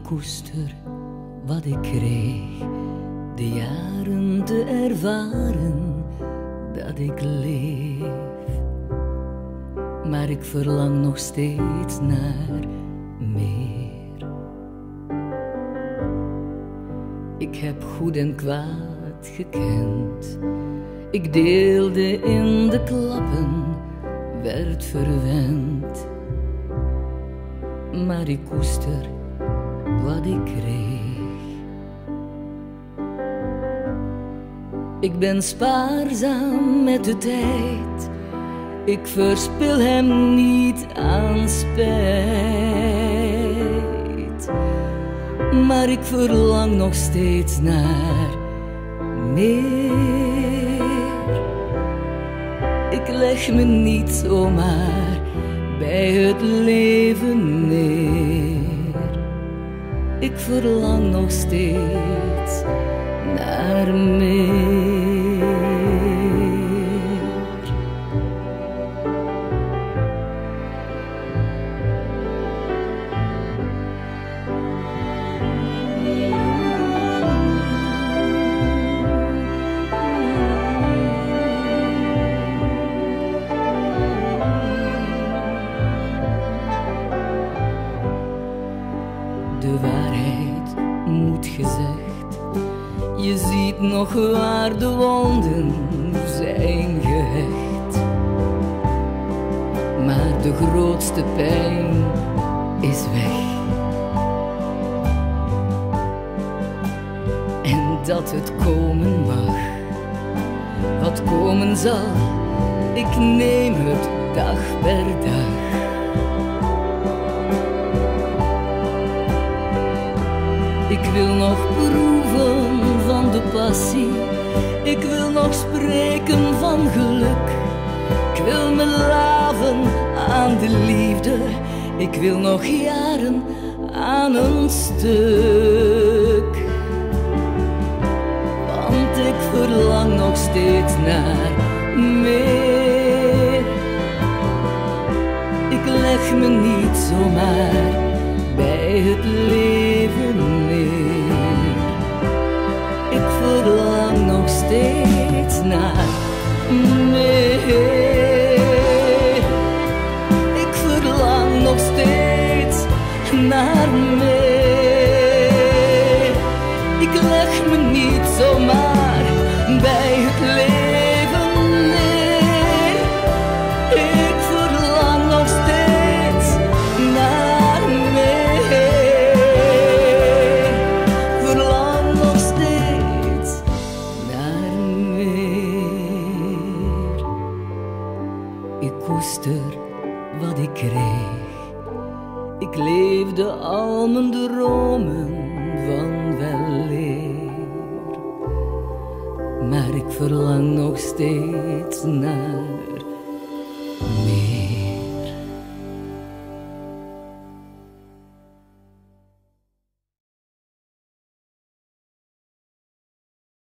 koester wat ik kreeg, de jaren te ervaren dat ik leef. Maar ik verlang nog steeds naar meer. Ik heb goed en kwaad gekend. Ik deelde in de klappen, werd verwend. Maar ik koester wat ik kreeg. Ik ben spaarzaam met de tijd. Ik verspil hem niet aan spijt. Maar ik verlang nog steeds naar meer. Ik leg me niet zomaar bij het leven neer. Ik verlang nog steeds naar meer. De waarheid moet gezegd, je ziet nog waar de wonden zijn gehecht. Maar de grootste pijn is weg. En dat het komen mag, wat komen zal, ik neem het dag per dag. Ik wil nog proeven van de passie. Ik wil nog spreken van geluk. Ik wil me laven aan de liefde. Ik wil nog jaren aan een stuk. Want ik verlang nog steeds naar meer. Ik leg me niet zomaar bij het leven neer. Ik verlang nog steeds naar meer. Ik verlang nog steeds naar meer. Ik leg me niet zomaar bij het leven neer. Ik verlang nog steeds naar meer. Verlang nog steeds naar meer. Ik koester wat ik kreeg. Ik leefde al mijn dromen van weleer. Maar ik verlang nog steeds naar meer.